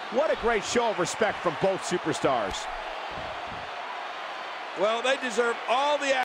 What a great show of respect from both superstars. Well, they deserve all the